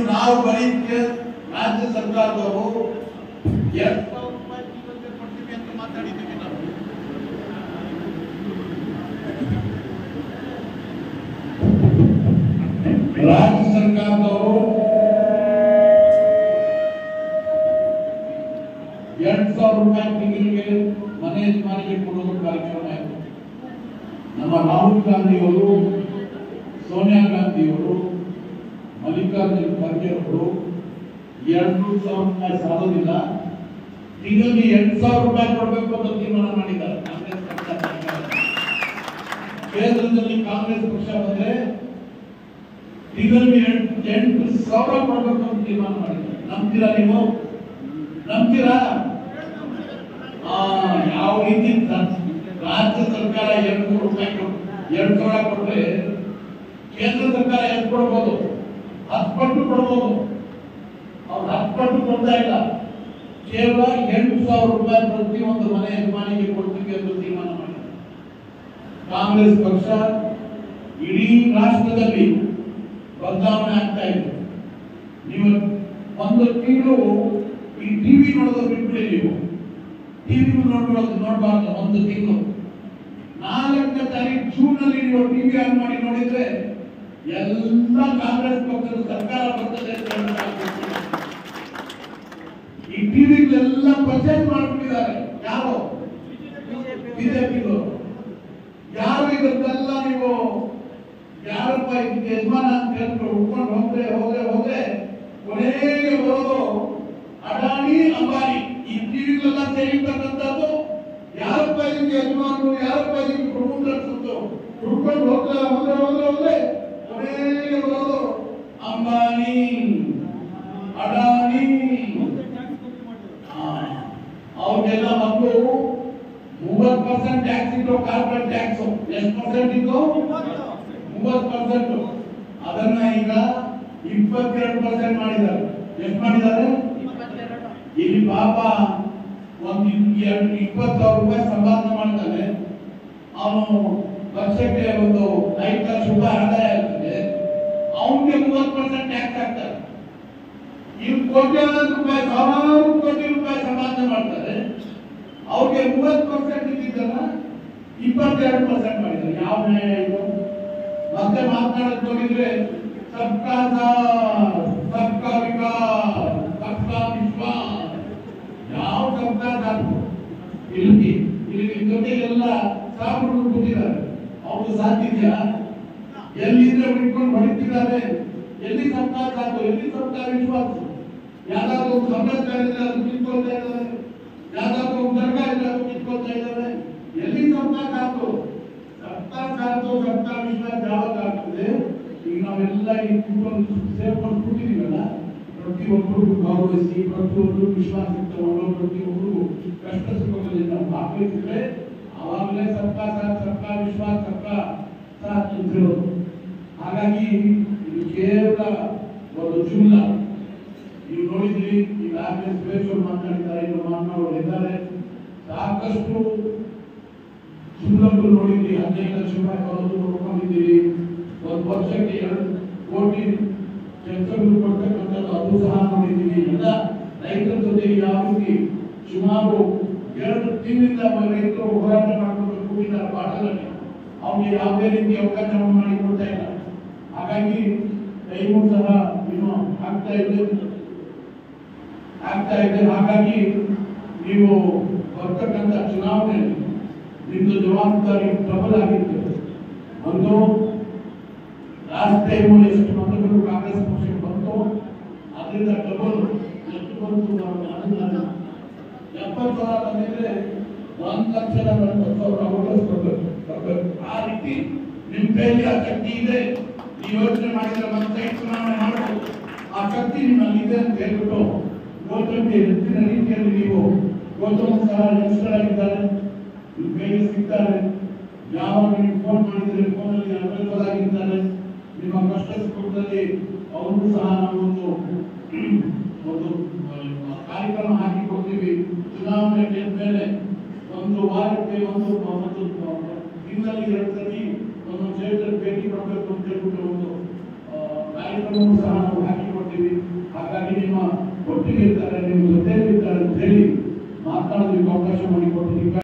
ನಾವು ಬರೀಕ್ಕೆ ರಾಜ್ಯ ಸರ್ಕಾರದವರು 2,000 ರೂಪಾಯಿ ಜೀವನಕ್ಕೆ ಕೊಡ್ತೀವಿ ಅಂತ ಮಾತಾಡಿದ್ದೀವಿ ನಾವು. ರಾಜ್ಯ ಸರ್ಕಾರದವರು 2,000 ರೂಪಾಯಿ ತಿಂಗಳಿಗೆ ಮನೆ ಯಜಮಾನಿಗೆ ಕೊಡುವ ಕಾರ್ಯಕ್ರಮ ಆಯಿತು. ನಮ್ಮ ರಾಹುಲ್ ಗಾಂಧಿಯವರು, ಸೋನಿಯಾ ಗಾಂಧಿಯವರು, ಮಲ್ಲಿಕಾರ್ಜುನ ಖರ್ಗೆ ಅವರು 2,000 ರೂಪಾಯಿ ಸಾಲೋದಿಲ್ಲ, ತಿಂಗಳಿಗೆ 8,000 ರೂಪಾಯಿ ಕೊಡಬೇಕು ಅಂತ ತೀರ್ಮಾನ ಮಾಡಿದ್ದಾರೆ. ಕಾಂಗ್ರೆಸ್ ಪಕ್ಷ ಕೇಂದ್ರದಲ್ಲಿ ಕಾಂಗ್ರೆಸ್ ಪಕ್ಷ ಬಂದ್ರೆ ತಿಂಗಳಿಗೆ 8,000 ಕೊಡಬೇಕು ಅಂತ ತೀರ್ಮಾನ ಮಾಡಿದ್ದಾರೆ. ನಂಬ್ತೀರಾ ನೀವು? ನಂಬ್ತೀರಾ? ಯಾವ ರೀತಿ ರಾಜ್ಯ ಸರ್ಕಾರ 2,000 ರೂಪಾಯಿ 2,000 ಕೊಟ್ರೆ ಕೇಂದ್ರ ಸರ್ಕಾರ ಎಷ್ಟು ಕೊಡ್ಬೋದು? 10 ಪಟ್ಟು ಕೊಡ್ಬೋದು. ಅವ್ರು 10 ಪಟ್ಟು ಕೊಡ್ತಾ ಇಲ್ಲ, ಕೇವಲ 8,000 ರೂಪಾಯಿ ಪ್ರತಿಯೊಂದು ಮನೆ ಯಜಮಾನಿಗೆ ಕೊಡ್ತೀವಿ ಎಂದು ತೀರ್ಮಾನ ಮಾಡಿದ್ದಾರೆ. ಕಾಂಗ್ರೆಸ್ ಪಕ್ಷ ಇಡೀ ರಾಷ್ಟ್ರದಲ್ಲಿ ಬದಲಾವಣೆ ಆಗ್ತಾ ಇದೆ. ನೀವು ಒಂದು ತಿಂಗಳು ಈ ಟಿವಿ ನೋಡೋದು ಬಿಟ್ಬಿಡಿ. ನೀವು ಟಿವಿ ನೋಡಬಾರ್ದು ಒಂದು ತಿಂಗಳು. 4ನೇ ತಾರೀಕು ಜೂನ್ ಅಲ್ಲಿ ನೀವು ಟಿವಿ ಆನ್ ಮಾಡಿ ನೋಡಿದ್ರೆ ಎಲ್ಲ ಕಾಂಗ್ರೆಸ್ ಪಕ್ಷದ ಸರ್ಕಾರ ಬರ್ತದೆ. ಈ ಟಿವಿಗಳೆಲ್ಲ ಪರ್ಚೇಸ್ ಮಾಡ್ಬಿಟ್ಟಿದ್ದಾರೆ. ಯಾರು? ಬಿಜೆಪಿಗಳು. ಯಾರು ಇದಕ್ಕೆಲ್ಲ ನೀವು ಯಾರಪ್ಪ ಇದಕ್ಕೆ ಯಜಮಾನ ಅಂತ ಹೇಳ್ಕೊಂಡು ಉಟ್ಕೊಂಡು ಹೋದ್ರೆ ಕೊನೆಗೆ ಬರೋದು ಅಡಾನಿ, ಅಂಬಾನಿ. ಈ ಟಿವಿಗಳೆಲ್ಲ ಸೇರಿರ್ತಕ್ಕಂಥದ್ದು ಯಾರಪ್ಪ ಇದಕ್ಕೆ ಯಜಮಾನರು, ಯಾರಪ್ಪ ಇದಕ್ಕೆ ಕುಟುಂಬ ನಡೆಸುತ್ತೋ ಹುಡ್ಕೊಂಡು ಹೋದ್ರೆ ಕೊನೆಗೆ ಬರೋದು ಅಂಬಾನಿ, ಅಡಾನಿ. ಅವ್ರಿಗೆಲ್ಲ ಮಕ್ಕಳು 30% ಟ್ಯಾಕ್ಸ್ ಇತ್ತು, ಕಾರ್ಪೊರೇಟ್ ಟ್ಯಾಕ್ಸ್. ಎಷ್ಟು ಪರ್ಸೆಂಟ್ ಇತ್ತು? 30%. ಅದನ್ನ ಈಗ 22% ಮಾಡಿದ್ದಾರೆ. ಎಷ್ಟು ಮಾಡಿದ್ದಾರೆ? ಇಲ್ಲಿ ಪಾಪ ಒಂದು 20,000 ರೂಪಾಯಿ ಸಂಪಾದನೆ ಮಾಡ್ತಾನೆ. ಅವನು ವರ್ಷಕ್ಕೆ ಒಂದು 5 ಲಕ್ಷ ರೂಪಾಯಿ ಆದಾಯ ಇರ್ತದೆ. ಅವನಿಗೆ 30% ಟ್ಯಾಕ್ಸ್ ಹಾಕ್ತಾರೆ. ಇವ್ರು ಕೋಟ್ಯಾಂತರ ರೂಪಾಯಿ, ಸಾವಿರಾರು ಕೋಟಿ ರೂಪಾಯಿ ಸಂಪಾದನೆ ಮಾಡ್ತಾರೆ. ಅವ್ರಿಗೆ 30% ಇದ್ದಿದ್ದನ್ನ 22% ಮಾಡಿದ್ದಾರೆ. ಯಾವ ನ್ಯಾಯ ಇದು? ಮತ್ತೆ ಮಾತನಾಡೋದು ನೋಡಿದ್ರೆ ಸಬ್ಕಾ ಸಾಥ್, ಸಬ್ಕಾ ವಿಕಾಸ್, ಸಬ್ಕಾ ವಿಶ್ವಾಸ್. ಯಾವ ಸಬ್ಕಾ ಸಾಥ್? ಇಲ್ಲಿ ಜೊತೆಗೆಲ್ಲ ಸಾಬರು ಕೂತಿದ್ದಾರೆ. ಅವ್ರು ಸಾಧಿದ್ಯಾ? ಎಲ್ಲಿದ್ರೆ ಬಿಟ್ಕೊಂಡು ಹೊಡಿತಿದ್ದಾರೆ. ಎಲ್ಲಿ ಸಬ್ಕಾ ಸಾಥ್, ಎಲ್ಲಿ ಸಬ್ಕಾ ವಿಶ್ವಾಸ? ಯಾವ್ದಾದ್ರು ಒಂದು ಸಂಘಟನೆ ಇದ್ರೆ ಅದು ಕಿತ್ಕೊಳ್ತಾ ಇದ್ದಾರೆ, ಯಾವ್ದಾದ್ರು ಒಂದು ದರ್ಗಾ ಇದ್ರೆ ಅದು ಕಿತ್ಕೊಳ್ತಾ ಇದ್ದಾರೆ. ಎಲ್ಲಿ ಸಬ್ಕಾ ಸಾಥ್? ಸಬ್ಕಾ ಸಾಥ್, ಸಬ್ಕಾ ವಿಶ್ವಾಸ ಯಾವಾಗ ಆಗ್ತದೆ? ಈಗ ನಾವೆಲ್ಲ ಈ ಕೂತ್ಕೊಂಡು ಸೇರ್ಕೊಂಡು ಕೂತಿದೀವಲ್ಲ, ಪ್ರತಿಯೊಬ್ಬರಿಗೂ ಗೌರವಿಸಿ, ಪ್ರತಿಯೊಬ್ಬರಿಗೂ ವಿಶ್ವಾಸ ತಗೊಂಡು, ಪ್ರತಿಯೊಬ್ಬರಿಗೂ ಕಷ್ಟ ಸುಖದಲ್ಲಿ ನಾವು ಭಾಗವಹಿಸಿದ್ರೆ ಆವಾಗಲೇ ಸಬ್ಕಾ ಸಾಥ್, ಸಬ್ಕಾ ವಿಶ್ವಾಸ, ಸಬ್ಕಾ ಸಾಥ್ ಅಂತ ಹೇಳೋದು. ಹಾಗಾಗಿ ಇದು ಕೇವಲ ಒಂದು ಜುಮ್ಲ. ನೀವು ನೋಡಿದ್ರಿ, ಈಗಾಗಲೇ ಸುರೇಶ್ವರು ಮಾತನಾಡಿದ್ದಾರೆ, ಇನ್ನು ಮಾತನಾಡೋರು ಇದ್ದಾರೆ. ಸಾಕಷ್ಟು ಜುಮ್ಲಗಳು ನೋಡಿದ್ರಿ. 15 ಲಕ್ಷ ರೂಪಾಯಿ ಬರೋದು ನೋಡ್ಕೊಂಡಿದ್ದೀರಿ. ಒಂದು ವರ್ಷಕ್ಕೆ 2 ಕೋಟಿ ಚೆಕ್ಗಳು ಕೊಡ್ತಕ್ಕಂಥದ್ದು ಅದು ಸಹ ನೋಡಿದ್ದೀವಿ. ಎಲ್ಲ ರೈತರ ಜೊತೆಗೆ ಯಾವ ರೀತಿ ಸುಮಾರು 2 ತಿಂಗಳಿಂದ ರೈತರು ಹೋರಾಟ ಮಾಡಿಕೊಂಡು ಕೂತಿದ್ದಾರೆ ಪಾಠದಲ್ಲಿ. ಅವ್ರಿಗೆ ಯಾವುದೇ ರೀತಿ ಅವಕಾಶ ಮಾಡಿಕೊಡ್ತಾ ಇಲ್ಲ. ಹಾಗಾಗಿ ಟೈಮು ಸಹ ಇನ್ನು ಆಗ್ತಾ ಇದೆ. ಹಾಗಾಗಿ ನೀವು ಬರ್ತಕ್ಕಂಥ ಚುನಾವಣೆಯಲ್ಲಿ ನಿಮ್ದು ಜವಾಬ್ದಾರಿ ಪ್ರಬಲ ಆಗಿರ್ತದೆ. ಒಂದು ಲಾಸ್ಟ್ ಟೈಮು ಎಷ್ಟು ಮತಗಳು ಕಾಂಗ್ರೆಸ್ ಪಕ್ಷಕ್ಕೆ ಬಂತು, ಅದರಿಂದ ಡಬಲ್ ಎಷ್ಟು ಬಂತು? 70,000 ಬಂದಿದ್ರೆ 1,40,000 ಅವಕಾಶ ಕೊಡಬೇಕು. ಆ ರೀತಿ ನಿಮ್ಮ ಕೈಯಲ್ಲಿ ಆ ಶಕ್ತಿ ಇದೆ. ನೀವು ಯೋಚನೆ ಮಾಡಿದ್ರೆ ಮತ್ತೆ ಚುನಾವಣೆ ಮಾಡಬಹುದು. ಆ ಶಕ್ತಿ ನಿಮ್ಮಲ್ಲಿ ಇದೆ ಅಂತ ಹೇಳ್ಬಿಟ್ಟು ಗೌತಮ್ಗೆ ಹೆಚ್ಚಿನ ರೀತಿಯಲ್ಲಿ ನೀವು ಗೌತಮ್ ಸಹ ಯಂಗ್ಸ್ಟರಾಗಿದ್ದಾರೆ, ನಿಮ್ಮ ಕೈಗೆ ಸಿಗ್ತಾರೆ. ಯಾವಾಗ ನೀವು ಫೋನ್ ಮಾಡಿದ್ರೆ ಫೋನಲ್ಲಿ ಅವೈಲೇಬಲ್ ಆಗಿರ್ತಾರೆ. ನಿಮ್ಮ ಕಷ್ಟ ಸುಖದಲ್ಲಿ ಅವರು ಸಹ ನಾವೊಂದು ಕಾರ್ಯಕ್ರಮ ಹಾಕಿ ಕೊಡ್ತೀವಿ. ಚುನಾವಣೆ ಮೇಲೆ ಒಂದು ವಾರಕ್ಕೆ ಒಂದು ತಿಂಗಳಲ್ಲಿ 2 ಸತಿ ಒಂದು ಕ್ಷೇತ್ರಕ್ಕೆ ಭೇಟಿ ಕೊಡಬೇಕು ಅಂತ ಹೇಳ್ಬಿಟ್ಟು ಒಂದು ಕಾರ್ಯಕ್ರಮವನ್ನು ಸಹ ನಾವು ಹಾಕಿ ಕೊಡ್ತೀವಿ. ಮಾಡ್ತೀವಿ. ಹಾಗಾಗಿ ನಿಮ್ಮ ಒಟ್ಟಿಗೆ ಇರ್ತಾರೆ, ನಿಮ್ಮ ಜೊತೆಯಲ್ಲಿ ಇರ್ತಾರೆ ಅಂತ ಹೇಳಿ ಮಾತನಾಡೋದಕ್ಕೆ ಅವಕಾಶ ಮಾಡಿಕೊಟ್ಟಿದ್ದೀವಿ.